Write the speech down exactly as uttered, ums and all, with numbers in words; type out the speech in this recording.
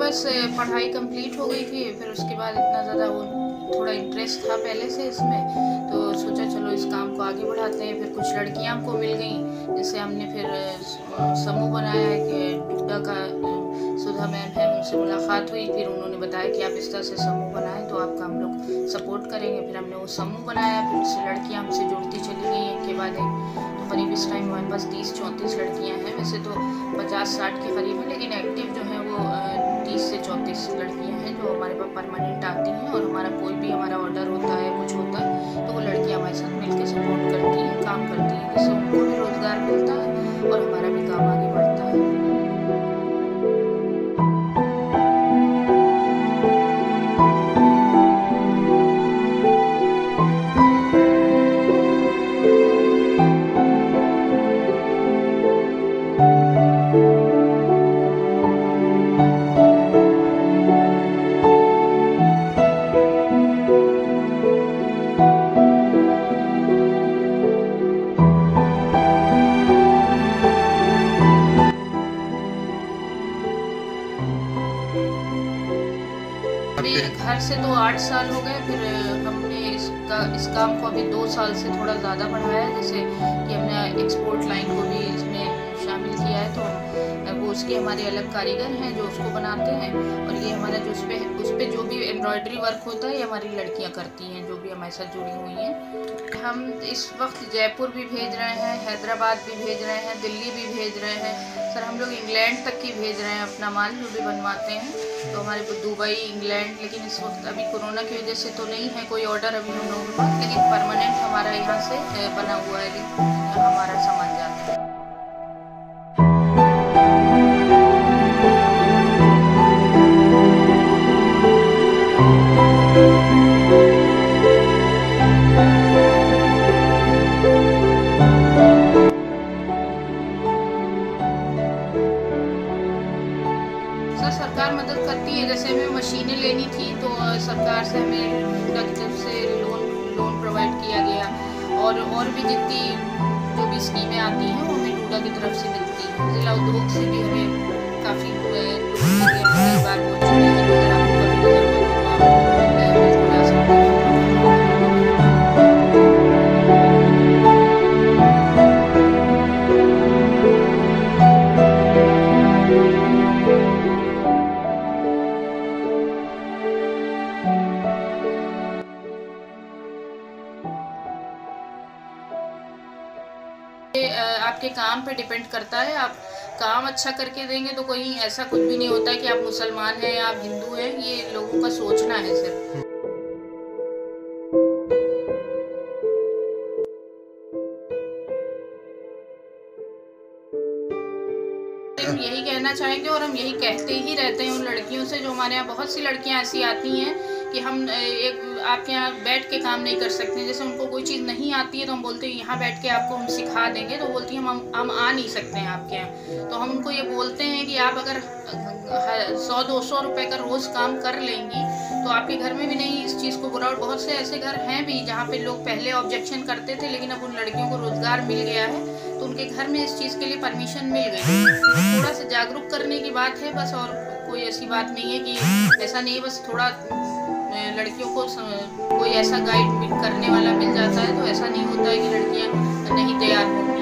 बस पढ़ाई कंप्लीट हो गई थी, फिर उसके बाद इतना ज़्यादा वो थोड़ा इंटरेस्ट था पहले से इसमें, तो सोचा चलो इस काम को आगे बढ़ाते हैं। फिर कुछ लड़कियां हमको मिल गई, जिससे हमने फिर समूह बनाया कि डूडा का सुधा मैम है, उनसे मुलाकात हुई। फिर उन्होंने बताया कि आप इस तरह से समूह बनाएं तो आपका हम लोग सपोर्ट करेंगे। फिर हमने वो समूह बनाया, फिर उससे लड़कियाँ हमसे जुड़ती चली गई एक के बाद एक। तो करीब इस टाइम हमारे पास तीस चौंतीस लड़कियाँ हैं, वैसे तो पचास साठ के करीब है, लेकिन एक्टिव जो है वो तीस से चौंतीस लड़कियाँ हैं जो हमारे पास परमानेंट आती हैं। और हमारा कोई भी हमारा ऑर्डर होता है, कुछ होता है, तो वो लड़कियाँ हमारे साथ मिलकर सपोर्ट करती हैं, काम करती हैं, जिससे उनको भी रोज़गार मिलता है और हमारा भी काम आगे बढ़ता है। घर से तो आठ साल हो गए, फिर हमने इसका इस काम को अभी दो साल से थोड़ा ज़्यादा बढ़ाया है, जैसे कि हमने एक्सपोर्ट लाइन को भी इसमें शामिल किया है। तो वो उसके हमारे अलग कारीगर हैं जो उसको बनाते हैं, और ये हमारा जो उस पर उस पर जो भी एम्ब्रॉयडरी वर्क होता है ये हमारी लड़कियाँ करती हैं जो भी हमारे साथ जुड़ी हुई हैं। हम इस वक्त जयपुर भी भेज रहे हैं, हैदराबाद भी भेज रहे हैं, दिल्ली भी भेज रहे हैं, सर हम लोग इंग्लैंड तक की भेज रहे हैं अपना माल जो भी बनवाते हैं। तो हमारे को दुबई, इंग्लैंड, लेकिन इस वक्त अभी कोरोना की वजह से तो नहीं है कोई ऑर्डर अभी हम लोगों के पास, लेकिन परमानेंट हमारा यहाँ से बना हुआ है कि हमारा सामान जाता है। सरकार मदद करती है, जैसे हमें मशीनें लेनी थी तो सरकार से हमें डूडा की तरफ से लोन लोन प्रोवाइड किया गया, और और भी जितनी जो भी स्कीमें आती हैं वो हमें डूडा की तरफ से मिलती है। जिला उद्योग से भी हमें काफ़ी कई बार हो चुके हैं, अगर आपको कभी ज़रूरत हो सकते हैं। आपके काम पे डिपेंड करता है, आप काम अच्छा करके देंगे तो कोई ऐसा कुछ भी नहीं होता है कि आप मुसलमान हैं या आप हिंदू हैं, ये लोगों का सोचना है सिर्फ। हम यही कहना चाहेंगे और हम यही कहते ही रहते हैं उन लड़कियों से, जो हमारे यहाँ बहुत सी लड़कियाँ ऐसी आती हैं कि हम एक आपके यहाँ बैठ के काम नहीं कर सकते। जैसे उनको कोई चीज़ नहीं आती है तो हम बोलते हैं यहाँ बैठ के आपको हम सिखा देंगे, तो बोलती हैं हम हम आ नहीं सकते हैं आपके यहाँ। तो हम उनको ये बोलते हैं कि आप अगर सौ दो सौ रुपये का रोज़ काम कर लेंगी तो आपके घर में भी नहीं इस चीज़ को बुरा। और बहुत से ऐसे घर हैं भी जहाँ पे लोग पहले ऑब्जेक्शन करते थे, लेकिन अब उन लड़कियों को रोज़गार मिल गया है तो उनके घर में इस चीज़ के लिए परमिशन मिल गई। तो थोड़ा सा जागरूक करने की बात है बस, और कोई ऐसी बात नहीं है कि ऐसा नहीं है, बस थोड़ा लड़कियों को कोई ऐसा गाइड करने वाला मिल जाता है तो ऐसा नहीं होता है कि लड़कियां नहीं तैयार होंगी।